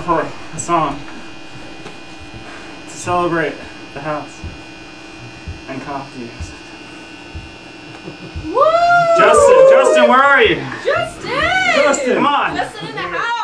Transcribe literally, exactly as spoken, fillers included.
for a song to celebrate the house and coffee. Woo! Justin, Justin, where are you? Justin! Justin, come on. Justin in the house.